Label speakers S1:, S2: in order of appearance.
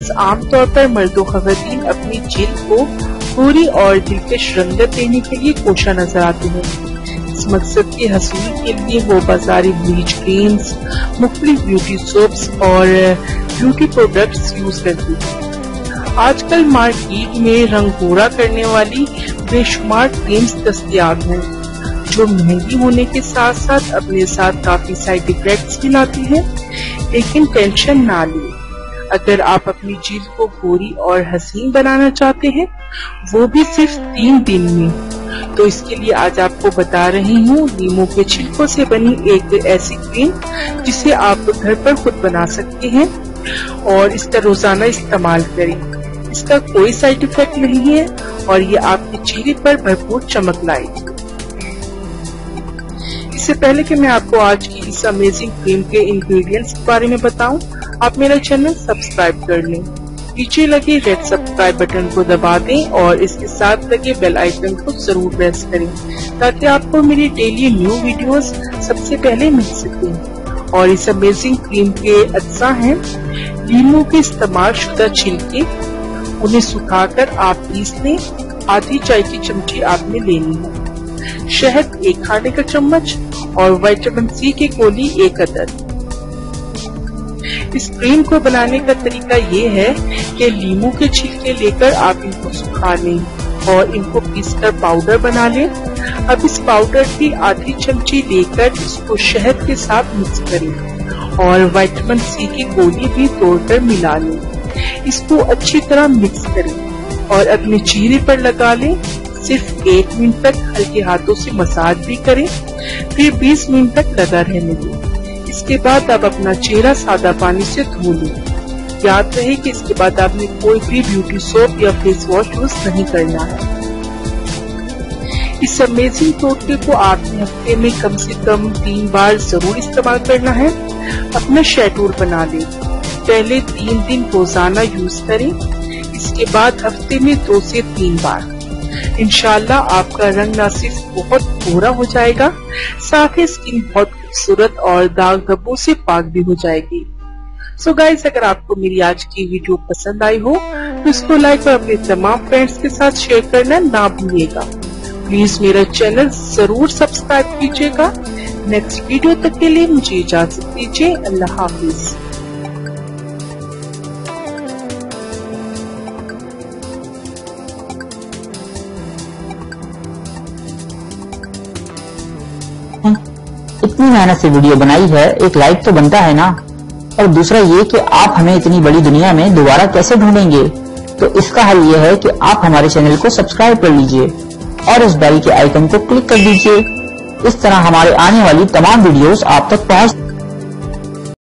S1: Friends, आमतौर पर मर्दों खवातीन अपनी जिल्द को पूरी और दिलकश रंगत देने के लिए कोशा नजर आते हैं। इस मकसद के हसूल के लिए वो बाजारी ब्लीच क्रीम्स, मुख्तलिफ ब्यूटी सोप्स और ब्यूटी प्रोडक्ट्स यूज करती हैं। आजकल मार्केट में रंग गोरा करने वाली बेशुमार क्रीम्स दस्तयाब हैं, जो महंगी होने के साथ साथ अपने साथ काफी साइड इफेक्ट्स भी लाती हैं। लेकिन टेंशन ना लें, अगर आप अपनी जिल्द को गोरी और हसीन बनाना चाहते हैं, वो भी सिर्फ 3 दिन में, तो इसके लिए आज आपको बता रही हूँ नींबू के छिलकों से बनी एक ऐसी क्रीम जिसे आप घर पर खुद बना सकते हैं और इसका रोजाना इस्तेमाल करें। इसका कोई साइड इफेक्ट नहीं है और ये आपके चेहरे पर भरपूर चमक लाएगी। इससे पहले कि मैं आपको आज की इस अमेजिंग क्रीम के इंग्रेडिएंट्स के बारे में बताऊं, आप मेरा चैनल सब्सक्राइब कर लें। नीचे लगे रेड सब्सक्राइब बटन को दबा दें और इसके साथ लगे बेल आइकन को जरूर प्रेस करें ताकि आपको मेरी डेली न्यू वीडियोस सबसे पहले मिल सकें। और इस अमेजिंग क्रीम के अज्जा हैं नींबू के इस्तेमाल शुदा छिलके, उन्हें सुखाकर आप पीस लें। आधी चाय की चमची आपने लेनी है, शहद 1 खाने का चम्मच और विटामिन सी की गोली 1 अदद। इस क्रीम को बनाने का तरीका ये है कि नींबू के छिलके लेकर आप इनको सुखा लें और इनको पीसकर पाउडर बना लें। अब इस पाउडर की आधी चमची लेकर इसको शहद के साथ मिक्स करें और विटामिन सी की गोली भी तोड़कर मिला लें। इसको अच्छी तरह मिक्स करें और अपने चेहरे पर लगा लें। सिर्फ 1 मिनट तक हल्के हाथों से मसाज भी करें, फिर 20 मिनट तक लगा रहने दें। इसके बाद आप अपना चेहरा सादा पानी से धो लें। याद रहे कि इसके बाद आपने कोई भी ब्यूटी सोप या फेस वॉश यूज नहीं करना है। इस अमेजिंग टोटके को आपने हफ्ते में कम से कम 3 बार जरूर इस्तेमाल करना है। अपना शेड्यूल बना लें। पहले 3 दिन रोजाना यूज करें, इसके बाद हफ्ते में 2 से 3 बार। इंशाल्लाह आपका रंग न सिर्फ बहुत गोरा हो जाएगा, साथ ही स्किन बहुत खूबसूरत और दाग धब्बों से पाक भी हो जाएगी। सो गाइस, अगर आपको मेरी आज की वीडियो पसंद आई हो तो इसको लाइक और अपने तमाम फ्रेंड्स के साथ शेयर करना ना भूलिएगा। प्लीज मेरा चैनल जरूर सब्सक्राइब कीजिएगा। नेक्स्ट वीडियो तक के लिए मुझे इजाजत दीजिए। अल्लाह हाफिज।
S2: इतनी मेहनत से वीडियो बनाई है, एक लाइक तो बनता है ना। और दूसरा ये कि आप हमें इतनी बड़ी दुनिया में दोबारा कैसे ढूंढेंगे, तो इसका हल ये है कि आप हमारे चैनल को सब्सक्राइब कर लीजिए और इस बेल के आइकन को क्लिक कर दीजिए। इस तरह हमारे आने वाली तमाम वीडियोस आप तक पहुंच